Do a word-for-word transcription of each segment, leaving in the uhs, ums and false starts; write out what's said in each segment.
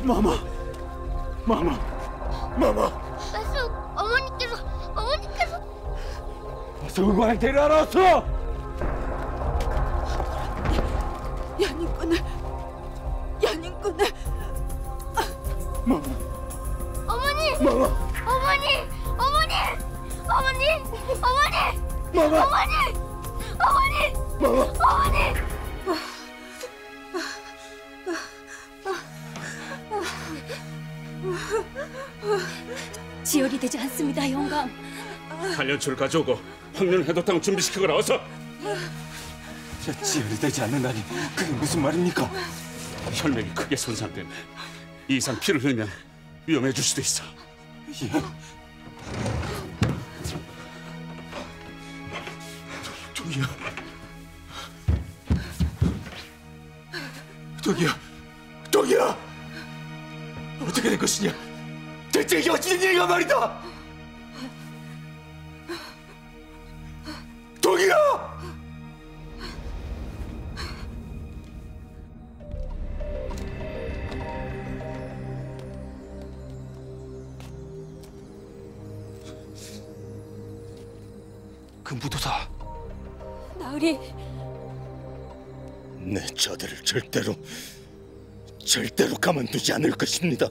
마마, 마마, 마마. 말씀 어머니께서 어머니께서 어서 의관을 데려라 어서. 연인꾼을 연인꾼을 마마. 어머니 마마. 어머니 어머니 어머니 어머니 마마. 어머니 어머니 마마. 어머니 지혈이 되지 않습니다, 영감. 단련초를 가져오고 황련 해독탕 준비시키거라 어서. 자, 지혈이 되지 않는다니 그게 무슨 말입니까? 혈맥이 크게 손상되면 이 이상 피를 흘리면 위험해질 수도 있어. 예. 저기요. 저기요. 저기요. 어떻게 된 것이냐? 대체 이게 어찌된 일인가 말이다. 저기요. 그 무도사. 나으리. 내 저들을 절대로 절대로 가만두지 않을 것입니다.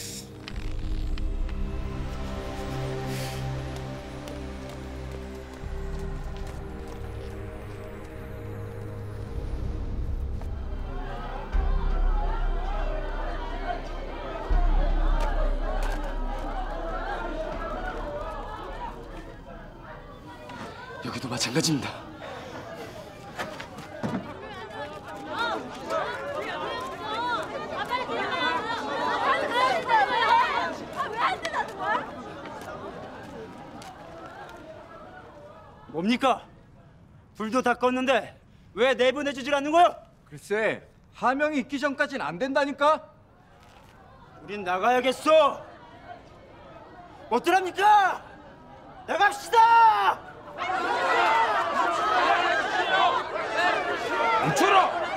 여기도 마찬가지입니다. 뭡니까? 불도 다 껐는데 왜 내보내주질 않는 거야? 글쎄, 하명이 있기 전까진 안 된다니까? 우린 나가야겠어. 어떠랍니까? 나갑시다! 멈춰라!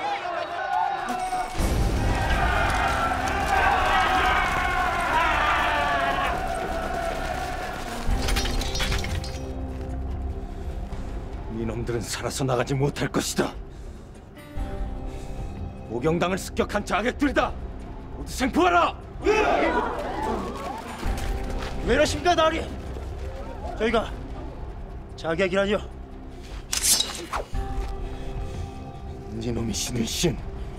이놈들은 살아서 나가지 못할 것이다. 오경당을 습격한 자객들이다. 모두 생포하라! 왜 이러십니까, 나으리? 저희가 자객이라니요. 이놈이 신의 신,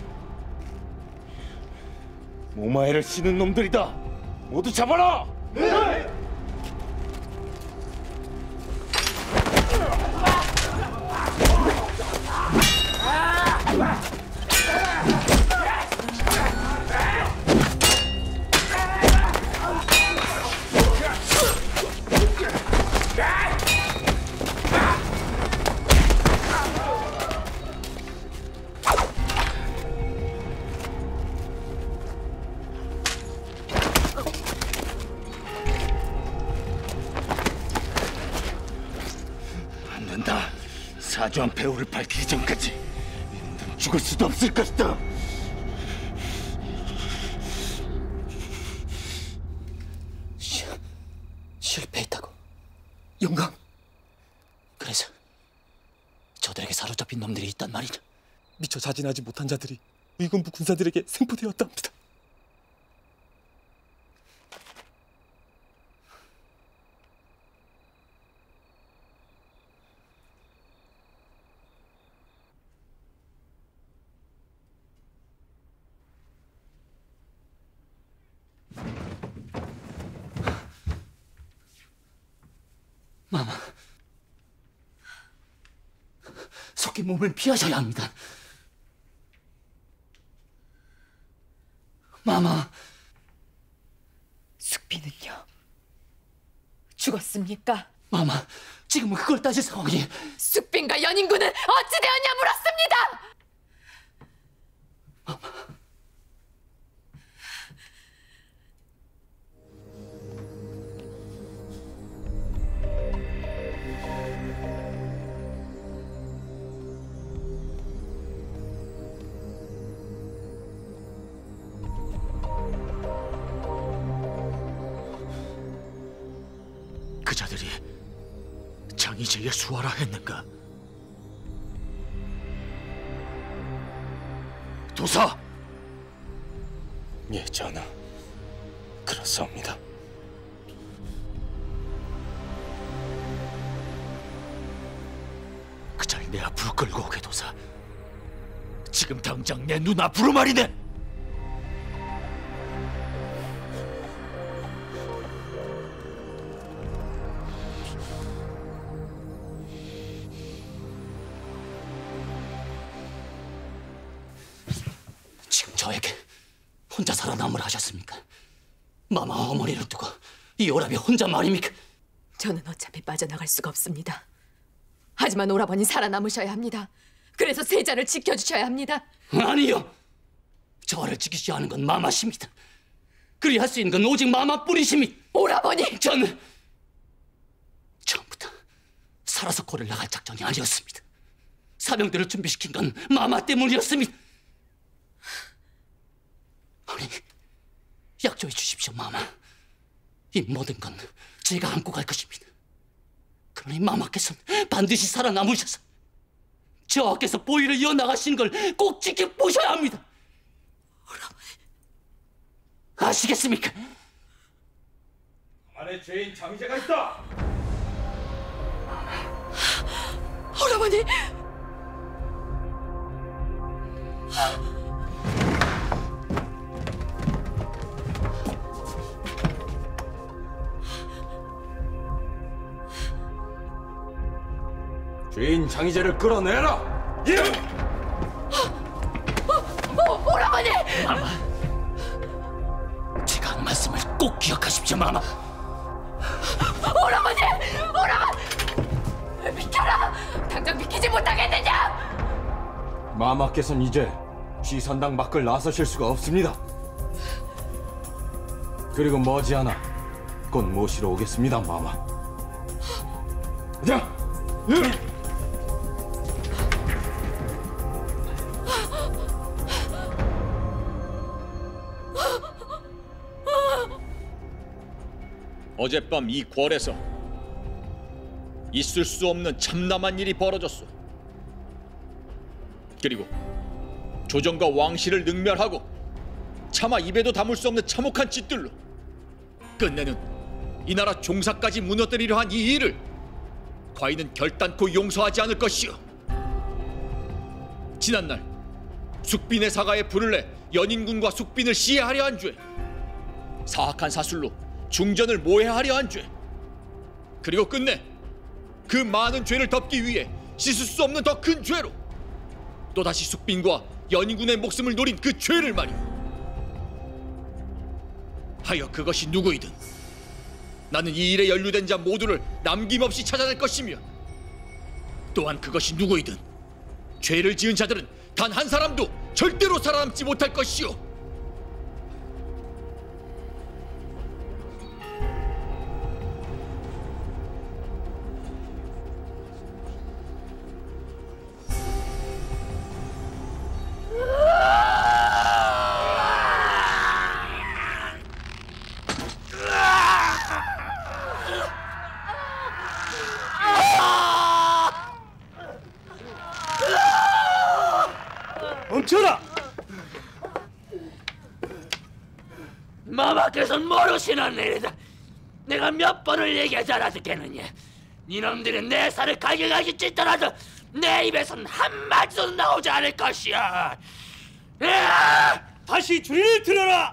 모마에를 쓰는 놈들이다. 모두 잡아라! 안 된다. 사주한 배우를 밝히기 전까지 이놈들은 죽을 수도 없을 것이다. 시, 실패했다고? 영감? 그래서 저들에게 사로잡힌 놈들이 있단 말이냐? 미처 자진하지 못한 자들이 의군부 군사들에게 생포되었답니다. 마마, 속히 몸을 피하셔야 합니다. 마마. 숙비는요? 죽었습니까? 마마, 지금은 그걸 따질 상황이. 숙빈과 연인군은 어찌 되었냐 물었습니다! 마마. 장이제에 수하라 했는가? 도사! 예, 전하. 그렇사옵니다. 그 잘 내 앞으로 끌고 오게, 도사. 지금 당장 내 눈앞으로 말이네. 지금 저에게 혼자 살아남으라 하셨습니까? 마마 어머니를 두고 이 오라비 혼자 말입니까? 저는 어차피 빠져나갈 수가 없습니다. 하지만 오라버니 살아남으셔야 합니다. 그래서 세자를 지켜주셔야 합니다. 아니요. 저를 지키셔야 하는 건 마마십니다. 그리 할 수 있는 건 오직 마마뿐이십니다. 오라버니! 저는 처음부터 살아서 고를 나갈 작전이 아니었습니다. 사병들을 준비시킨 건 마마 때문이었습니다. 아니, 약조해 주십시오, 마마. 이 모든 건 제가 안고 갈 것입니다. 그러니 마마께서는 반드시 살아남으셔서 저하께서 보위를 이어나가신 걸 꼭 지켜보셔야 합니다. 아시겠습니까? 안에 죄인 장제가 있다. 오라버니! 죄인 장이제를 끌어내라. 예. 오, 오라버니! 마마, 제가 한 말씀을 꼭 기억하십시오, 마마. 오라버니! 오라버니! 비켜라! 당장 비키지 못하겠느냐! 마마께서는 이제 쥐선당 밖을 나서실 수가 없습니다. 그리고 머지않아 곧 모시러 오겠습니다, 마마. 자, 예. 어젯밤 이 궐에서 있을 수 없는 참담한 일이 벌어졌소. 그리고 조정과 왕실을 능멸하고 차마 입에도 담을 수 없는 참혹한 짓들로 끝내는 이 나라 종사까지 무너뜨리려 한 이 일을 과인은 결단코 용서하지 않을 것이오. 지난날 숙빈의 사가에 불을 내 연인군과 숙빈을 시해하려 한 죄, 사악한 사술로 중전을 모해하려 한 죄, 그리고 끝내 그 많은 죄를 덮기 위해 씻을 수 없는 더 큰 죄로 또다시 숙빈과 연인군의 목숨을 노린 그 죄를 말이오. 하여 그것이 누구이든 나는 이 일에 연루된 자 모두를 남김없이 찾아낼 것이며, 또한 그것이 누구이든 죄를 지은 자들은 단 한 사람도 절대로 살아남지 못할 것이오. 멈춰라! 마마께서는 모르시는 일이다. 내가 몇 번을 얘기하지 않았겠느냐. 니놈들이 내 살을 가격하기 찢더라도 내 입에서는 한마디도 나오지 않을 것이야. 으아! 다시 주리를 들어라!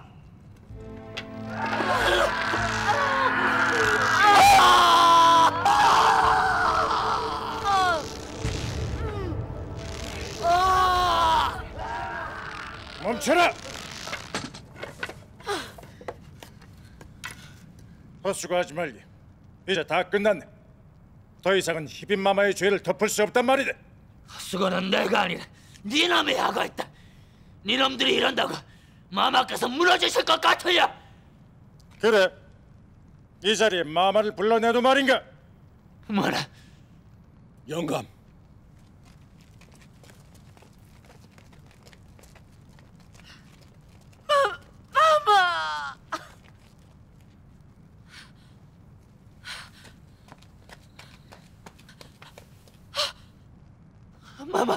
멈춰라! 헛수고하지 말게. 이제 다 끝났네. 더 이상은 희빈마마의 죄를 덮을 수 없단 말이다. 헛수고는 내가 아니라 니놈이 하고 있다. 니놈들이 이런다고 마마께서 무너지실 것 같으냐? 그래, 이 자리에 마마를 불러내도 말인가? 뭐라? 영감. 마마.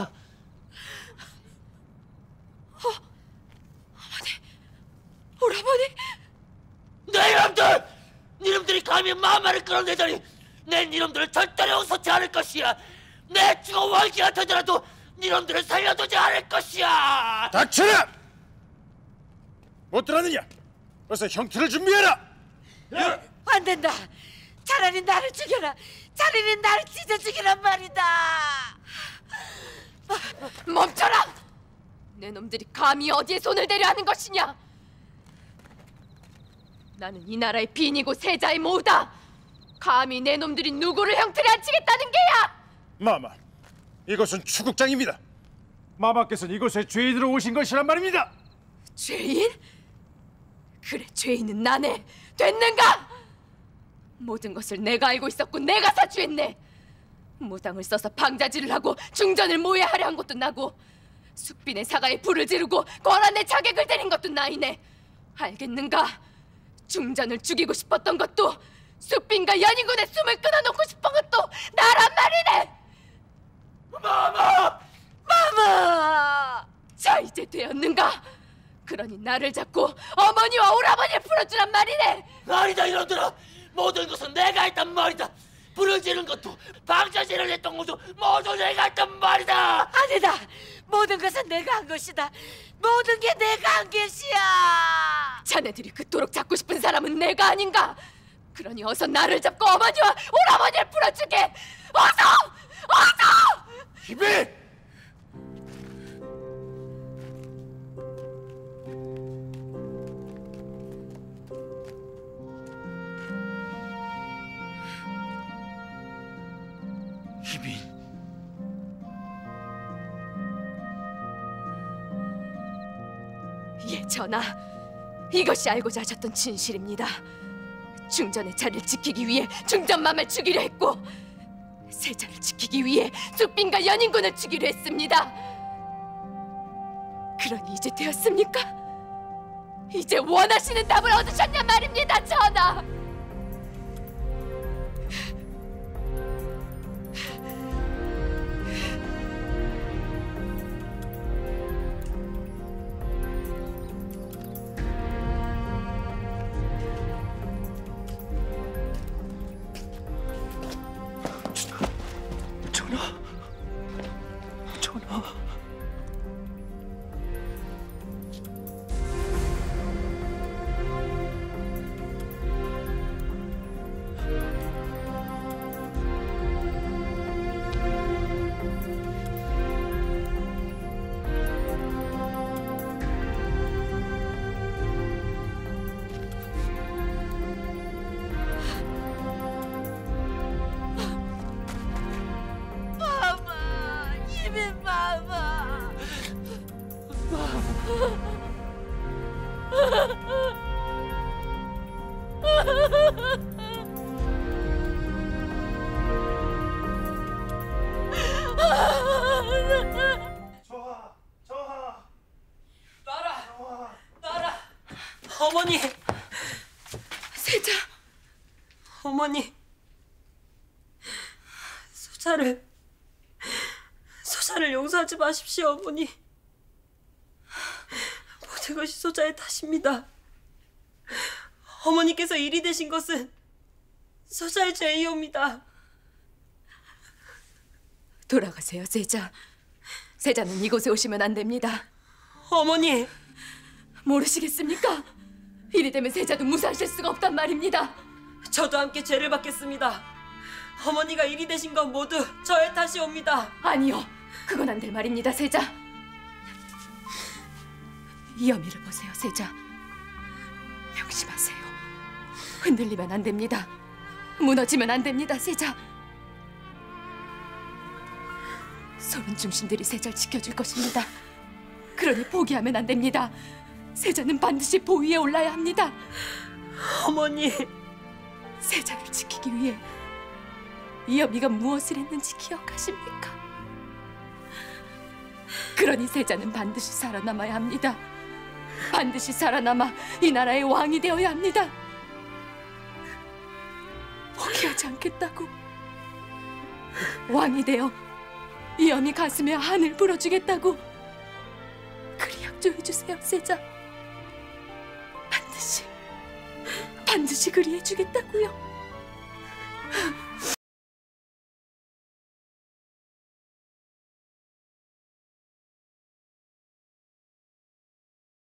어, 어머니, 오라버니. 내 이놈들! 니놈들이 감히 마마를 끌어내다니 내 니놈들을 절대로 용서치 않을 것이야. 내 죽어 wal기 같으더라도 니놈들을 살려두지 않을 것이야. 닥쳐라! 못 들었느냐? 어서 형틀을 준비해라. 예. 안 된다. 차라리 나를 죽여라. 차라리 나를 찢어 죽이란 말이다. 멈춰라! 내 놈들이 감히 어디에 손을 대려 하는 것이냐? 나는 이 나라의 빈이고 세자의 모우다. 감히 내 놈들이 누구를 형틀에 앉히겠다는 게야! 마마, 이곳은 추국장입니다. 마마께서는 이곳에 죄인으로 오신 것이란 말입니다. 죄인? 그래, 죄인은 나네. 됐는가? 모든 것을 내가 알고 있었고 내가 사주했네. 무당을 써서 방자질을 하고 중전을 모해하려 한 것도 나고 숙빈의 사가에 불을 지르고 권한의 자객을 때린 것도 나이네. 알겠는가? 중전을 죽이고 싶었던 것도 숙빈과 연인군의 숨을 끊어놓고 싶은 것도 나란 말이네. 마마! 마마! 자, 이제 되었는가? 그러니 나를 잡고 어머니와 오라버니를 풀어주란 말이네. 아니다 이놈들아. 모든 것은 내가 했단 말이다. 불을 지른 것도 방자질을 했던 것도 모두 내가 했단 말이다. 아니다. 모든 것은 내가 한 것이다. 모든 게 내가 한 것이야. 자네들이 그토록 잡고 싶은 사람은 내가 아닌가? 그러니 어서 나를 잡고 어머니와 오라버니를 풀어주게. 어서! 어서! 희비! 희빈. 예, 전하. 이것이 알고자 하셨던 진실입니다. 중전의 자리를 지키기 위해 중전맘을 죽이려 했고 세자를 지키기 위해 숙빈과 연인군을 죽이려 했습니다. 그러니 이제 되었습니까? 이제 원하시는 답을 얻으셨냔 말입니다, 전하. 저하, 저하. 나라, 나라. 어머니. 세자. 어머니. 소자를 소자를 용서하지 마십시오, 어머니. 모든 것이 소자의 탓입니다. 어머니께서 일이 되신 것은 소자의 죄이옵니다. 돌아가세요, 세자. 세자는 이곳에 오시면 안 됩니다. 어머니. 모르시겠습니까? 이리 되면 세자도 무사하실 수가 없단 말입니다. 저도 함께 죄를 받겠습니다. 어머니가 일이 되신 건 모두 저의 탓이옵니다. 아니요, 그건 안 될 말입니다, 세자. 이 어미를 보세요, 세자. 명심하세요. 흔들리면 안 됩니다. 무너지면 안 됩니다, 세자. 서른 중신들이 세자를 지켜줄 것입니다. 그러니 포기하면 안 됩니다. 세자는 반드시 보위에 올라야 합니다. 어머니. 세자를 지키기 위해 이 어미가 무엇을 했는지 기억하십니까? 그러니 세자는 반드시 살아남아야 합니다. 반드시 살아남아 이 나라의 왕이 되어야 합니다. 포기하지 않겠다고. 왕이 되어 이 엄이 가슴에 한을 불어주겠다고. 그리 약조해 주세요, 세자. 반드시, 반드시 그리 해주겠다고요.